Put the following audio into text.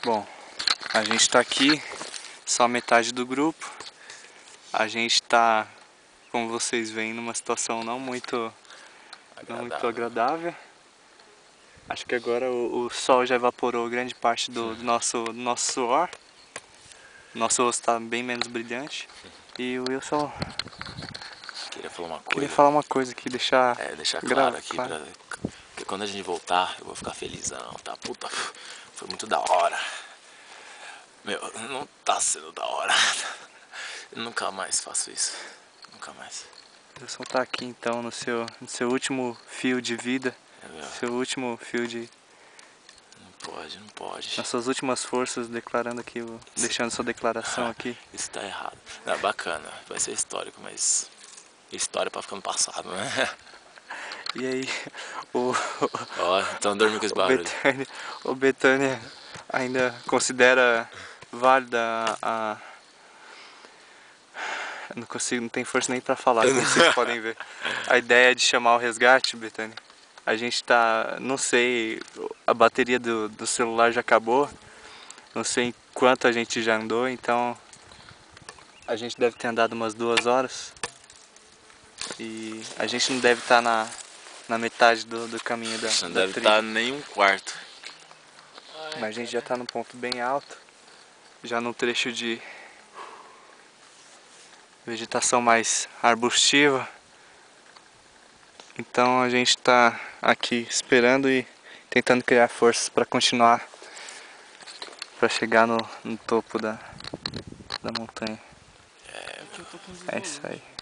Bom, a gente está aqui, só metade do grupo. A gente está, como vocês veem, numa situação não muito agradável. Acho que agora o sol já evaporou grande parte do nosso suor. Nosso rosto está bem menos brilhante. E o Wilson queria falar uma coisa aqui, deixar claro aqui, porque quando a gente voltar eu vou ficar felizão, tá? Puta, foi muito da hora. Meu, não tá sendo da hora. Eu nunca mais faço isso, nunca mais. O Wilson tá aqui então no seu último fio de vida, seu último fio de... Não pode. Nas suas últimas forças, declarando aqui, deixando sua declaração aqui. Isso tá errado. Não, bacana, vai ser histórico, mas história pra ficar no passado, né? E aí, então dorme com esse barulho. O Betânia ainda considera válida a... Eu não consigo, não tem força nem pra falar, como vocês podem ver. A ideia de chamar o resgate, Betânia. A gente tá, não sei, a bateria do celular já acabou. Não sei quanto a gente já andou, então a gente deve ter andado umas 2 horas. E a gente não deve estar na metade do caminho da Não deve trilha. estar nem um quarto. Mas a gente já está num ponto bem alto, já num trecho de vegetação mais arbustiva. Então a gente está aqui esperando e tentando criar forças para continuar, para chegar no topo da montanha. É isso aí.